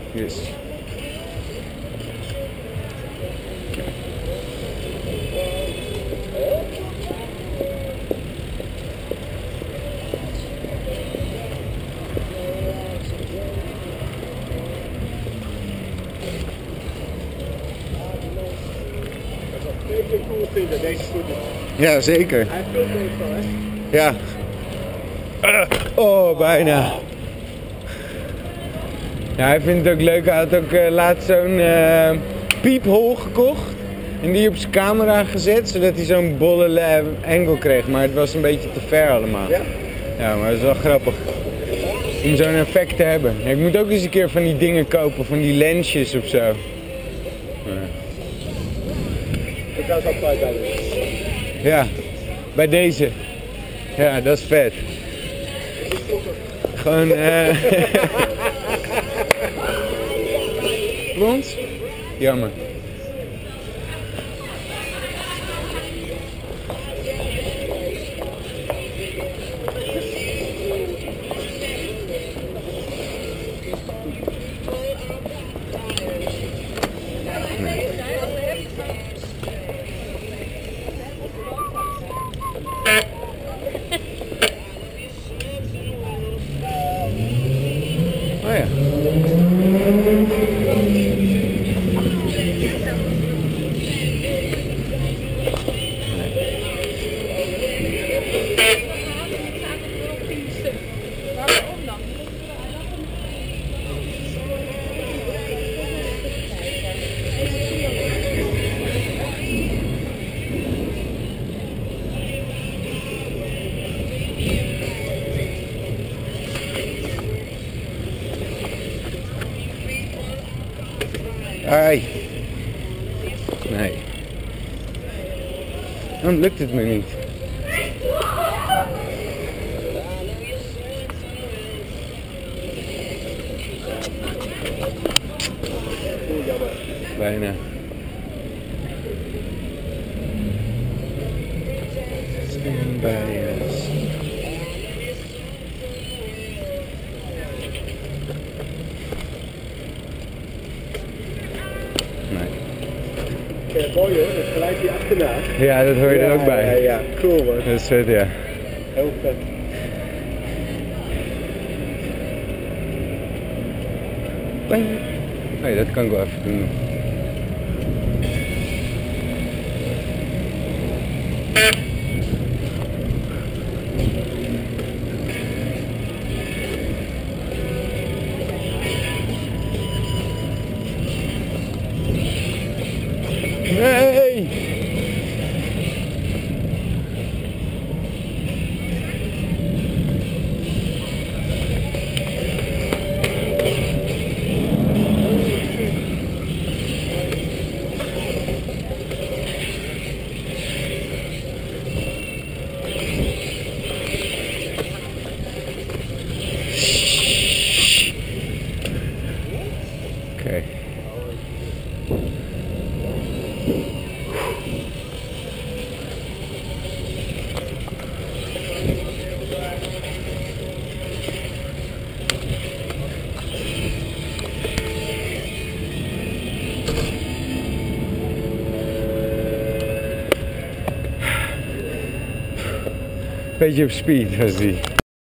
Yes. Ja, zeker. Hij heeft veel meestal, hè? Ja. Oh, bijna. Ja, hij vindt het ook leuk. Hij had ook laatst zo'n piephol gekocht. En die op zijn camera gezet, zodat hij zo'n bolle angle kreeg. Maar het was een beetje te ver allemaal. Ja? Ja, maar dat is wel grappig. Om zo'n effect te hebben. Ja, ik moet ook eens een keer van die dingen kopen, van die lensjes of zo. Ja. Ik ga zo kwijt bij Ja, bij deze. Ja, dat is vet. Gewoon Blond? Jammer. Oh ja. Ai. Nee. Dan lukt het me niet. Bijna. Stand by us. Mooi hoor, dat gelijk hier achterna. Ja, dat hoor je er ook bij. Ja, cool man. Dat is vet, ja. Heel vet. Bang. Nee, dat kan ik wel even doen. Nee! Oké. Beetje op speed was die.